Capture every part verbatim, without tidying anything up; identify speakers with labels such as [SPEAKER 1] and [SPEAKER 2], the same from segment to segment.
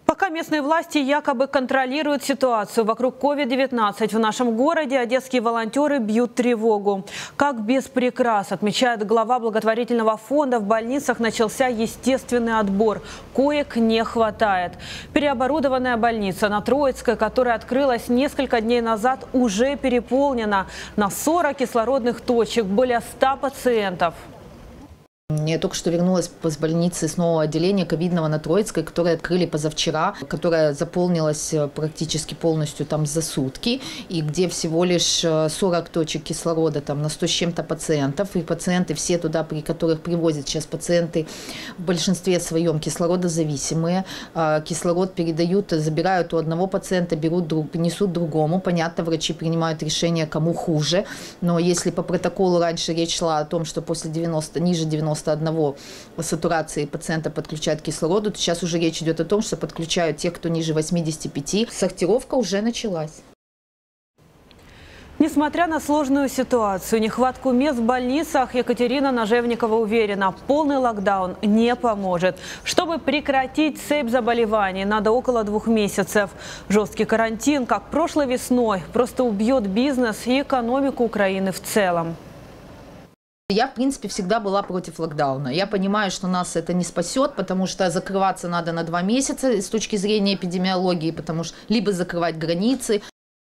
[SPEAKER 1] Пока местные власти якобы контролируют ситуацию вокруг ковид девятнадцать в нашем городе, одесские волонтеры бьют тревогу. Как без прикрас, отмечает глава благотворительного фонда, в больницах начался естественный отбор. Коек не хватает. Переоборудованная больница на Троицкой, которая открылась несколько дней назад, уже переполнена. На сорок кислородных точек, более ста пациентов.
[SPEAKER 2] Я только что вернулась с больницы с нового отделения ковидного на Троицкой, которое открыли позавчера, которая заполнилась практически полностью там за сутки, и где всего лишь сорок точек кислорода там на сто с чем-то пациентов. И пациенты все туда, при которых привозят сейчас пациенты, в большинстве своем кислородозависимые. Кислород передают, забирают у одного пациента, берут друг, несут другому. Понятно, врачи принимают решение, кому хуже. Но если по протоколу раньше речь шла о том, что после девяноста, ниже девяноста одного сатурации пациента подключают к кислороду, то сейчас уже речь идет о том, что подключают тех, кто ниже восьмидесяти пяти. Сортировка уже началась.
[SPEAKER 1] Несмотря на сложную ситуацию, нехватку мест в больницах, Екатерина Нажевникова уверена, полный локдаун не поможет. Чтобы прекратить цепь заболеваний, надо около двух месяцев. Жесткий карантин, как прошлой весной, просто убьет бизнес и экономику Украины в целом.
[SPEAKER 2] Я, в принципе, всегда была против локдауна. Я понимаю, что нас это не спасет, потому что закрываться надо на два месяца с точки зрения эпидемиологии, потому что либо закрывать границы.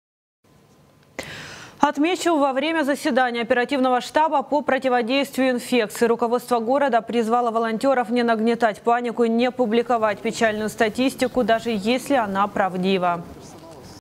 [SPEAKER 1] Отмечу, во время заседания оперативного штаба по противодействию инфекции руководство города призвало волонтеров не нагнетать панику и не публиковать печальную статистику, даже если она правдива.